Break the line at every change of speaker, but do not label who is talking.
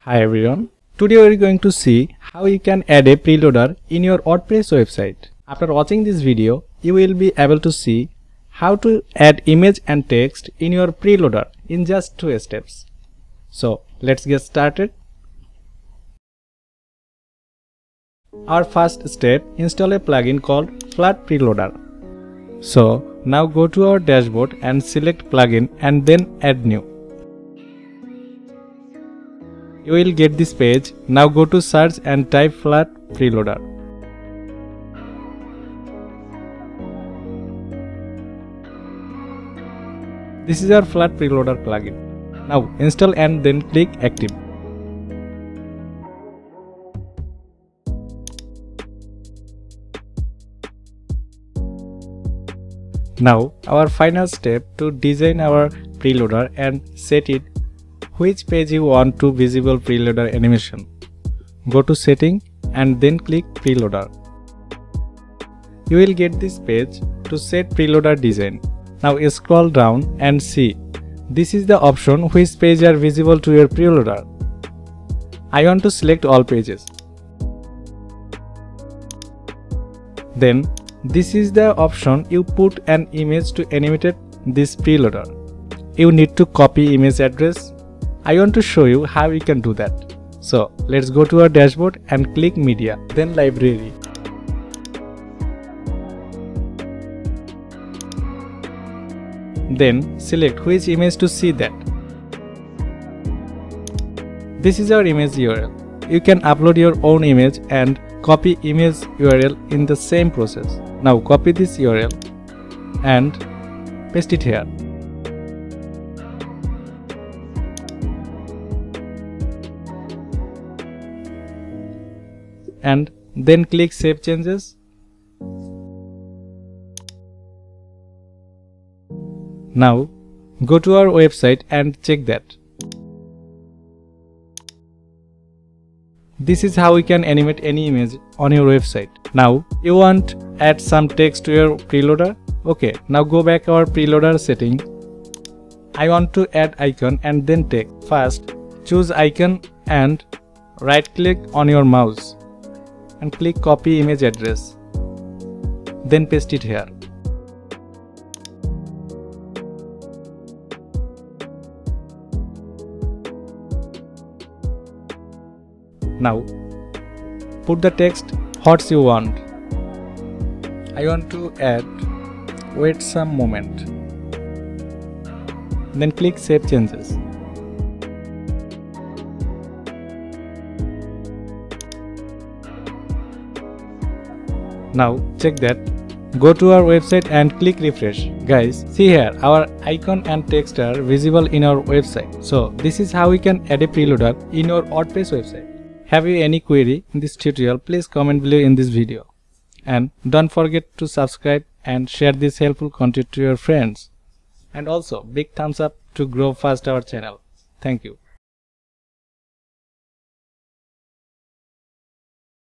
Hi everyone, today we are going to see how you can add a preloader in your WordPress website. After watching this video, you will be able to see how to add image and text in your preloader in just 2 steps. So let's get started. Our first step, install a plugin called Flood Preloader. So now go to our dashboard and select plugin and then add new. You will get this page. Now go to search and type Flood Preloader. This is our Flood Preloader plugin. Now install and then click active. Now our final step to design our preloader and set it which page you want to visible preloader animation. Go to setting and then click preloader. You will get this page to set preloader design. Now scroll down and see. This is the option which page are visible to your preloader. I want to select all pages. Then this is the option you put an image to animate this preloader. You need to copy image address. I want to show you how you can do that. So let's go to our dashboard and click media, then library. Then select which image to see that. This is our image URL. You can upload your own image and copy image URL in the same process. Now copy this URL and paste it here. And then click Save Changes. Now go to our website and check that. This is how we can animate any image on your website. Now you want to add some text to your preloader. Okay, now go back our preloader setting. I want to add icon and then text. First choose icon and right click on your mouse and click copy image address. Then paste it here. Now put the text what you want. I want to add wait some moment. Then click Save Changes. Now check that. Go to our website and click refresh. Guys, see here our icon and text are visible in our website. So this is how we can add a preloader in your WordPress website. Have you any query in this tutorial? Please comment below in this video. And don't forget to subscribe and share this helpful content to your friends. And also big thumbs up to grow fast our channel. Thank you.